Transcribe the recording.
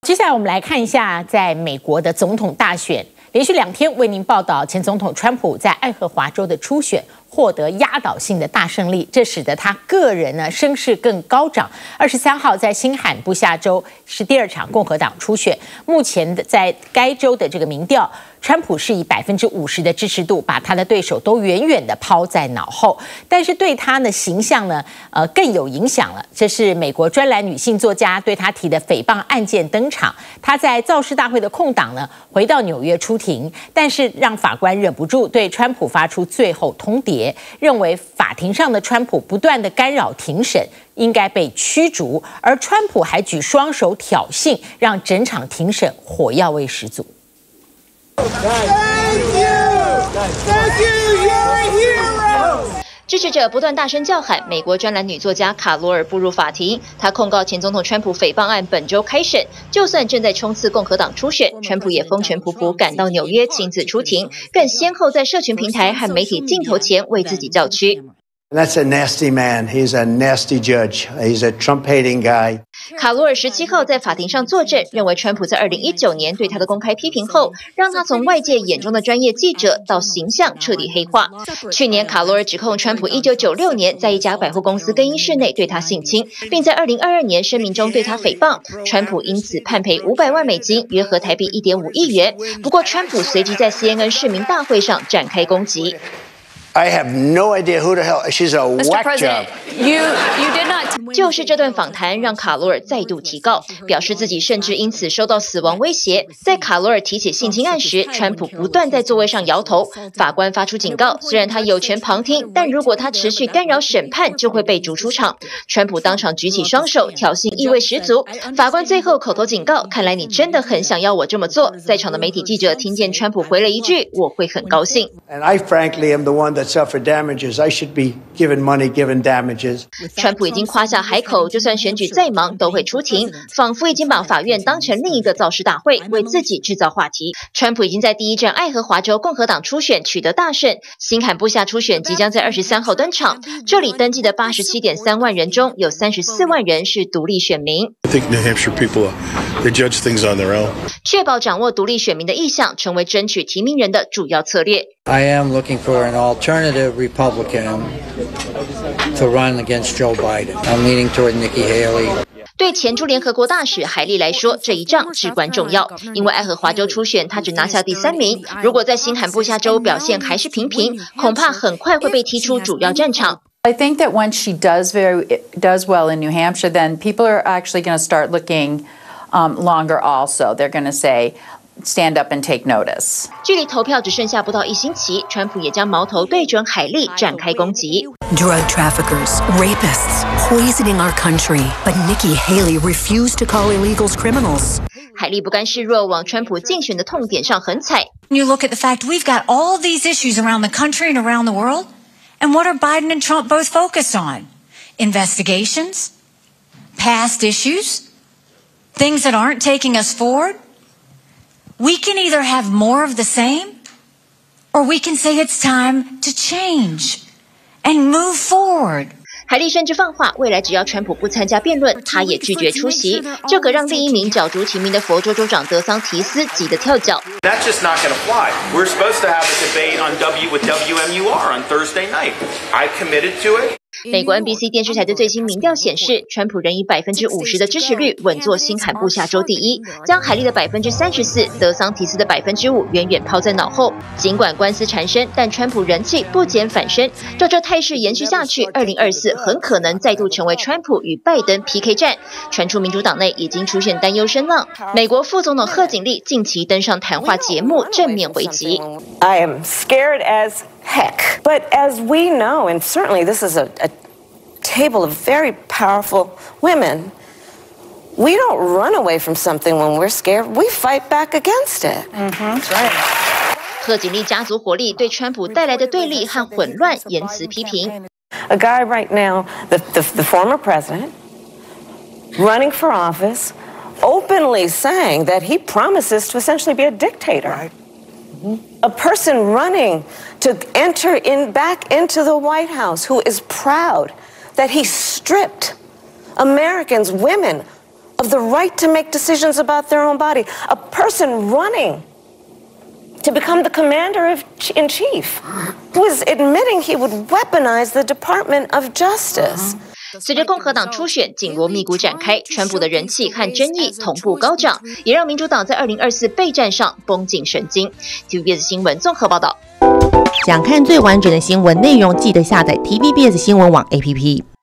接下来我们来看一下，在美国的总统大选，连续2天为您报道前总统川普在爱荷华州的初选获得压倒性的大胜利，这使得他个人呢声势更高涨。23号在新罕布夏州是第2场共和党初选，目前在该州的这个民调，川普是以50%的支持度把他的对手都远远的抛在脑后，但是对他的形象呢，更有影响了。这是美国专栏女性作家对他提的诽谤案件登场，他在造势大会的空档呢，回到纽约出庭，但是让法官忍不住对川普发出最后通牒，认为法庭上的川普不断的干扰庭审，应该被驱逐，而川普还举双手挑衅，让整场庭审火药味十足。 支持者不断大声叫喊，美国专栏女作家卡罗尔步入法庭，她控告前总统川普诽谤案本周开审。就算正在冲刺共和党初选，川普也风尘仆仆赶到纽约亲自出庭，更先后在社群平台和媒体镜头前为自己叫屈。 That's a nasty man. He's a nasty judge. He's a Trump-hating guy. 卡罗尔17号在法庭上作证，认为川普在2019年对他的公开批评后，让他从外界眼中的专业记者到形象彻底黑化。去年，卡罗尔指控川普1996年在一家百货公司更衣室内对他性侵，并在2022年声明中对他诽谤，川普因此判赔500万美金，约合台币1.5亿元。不过，川普随即在 CNN 市民大会上展开攻击。 I have no idea who the hell. She's a whack job. You did not. 就是这段访谈让卡罗尔再度提告，表示自己甚至因此受到死亡威胁。在卡罗尔提起性侵案时，川普不断在座位上摇头。法官发出警告，虽然他有权旁听，但如果他持续干扰审判，就会被逐出场。川普当场举起双手，挑衅意味十足。法官最后口头警告：看来你真的很想要我这么做。在场的媒体记者听见川普回了一句：我会很高兴。 And I frankly am the one that suffered damages. I should be given money, given damages. 川普已经夸下海口，就算选举再忙都会出庭，仿佛已经把法院当成另一个造势大会，为自己制造话题。川普已经在第1站爱荷华州共和党初选取得大胜，新罕布夏初选即将在23号登场。这里登记的87.3万人中，有34万人是独立选民。 I think New Hampshire people, they judge things on their own. 确保掌握独立选民的意向，成为争取提名人的主要策略。 I am looking for an alternative Republican to run against Joe Biden. I'm leaning toward Nikki Haley. 对前驻联合国大使海莉来说，这一仗至关重要，因为爱荷华州初选她只拿下第3名，如果在新罕布夏州表现还是平平，恐怕很快会被踢出主要战场。 I think that once she does well in New Hampshire, then people are actually going to start looking longer also. They're going to say,Stand up and take notice. 距离投票只剩下不到1星期，川普也将矛头对准海莉展开攻击。 Drug traffickers, rapists, poisoning our country. But Nikki Haley refused to call illegals criminals. 海莉不甘示弱，往川普竞选的痛点上横踩。 You look at the fact we've got all these issues around the country and around the world, and what are Biden and Trump both focused on? Investigations, past issues, things that aren't taking us forward.We can either have more of the same, or we can say it's time to change and move forward. 海莉甚至放话，未来只要川普不参加辩论，他也拒绝出席。这可让另一名角逐提名的佛州州长德桑提斯急得跳脚。 That's just not going to fly. We're supposed to have a debate on with WMUR on Thursday night. I committed to it. 美国 NBC 电视台的最新民调显示，川普仍以50%的支持率稳坐新罕布夏州第1，将海莉的34%、德桑提斯的5%远远抛在脑后。尽管官司缠身，但川普人气不减反升。照这态势延续下去，2024很可能再度成为川普与拜登 PK 战。传出民主党内已经出现担忧声浪。美国副总统贺锦丽近期登上谈话节目，正面回击。 I am scared as heck. But as we know, and certainly this is a table of very powerful women, we don't run away from something when we're scared. We fight back against it. That's right. 贺锦丽家族火力对川普带来的对立和混乱言辞批评。 A guy right now, the former president, running for office, openly saying that he promises to essentially be a dictator. Right.A person running to enter back into the White House who is proud that he stripped Americans, women, of the right to make decisions about their own body. A person running to become the commander-in-chief who is admitting he would weaponize the Department of Justice. 随着共和党初选紧锣密鼓展开，川普的人气和争议同步高涨，也让民主党在2024备战上绷紧神经。TVBS 新闻综合报道。 想看最完整的新闻内容，记得下载 TVBS 新闻网 APP。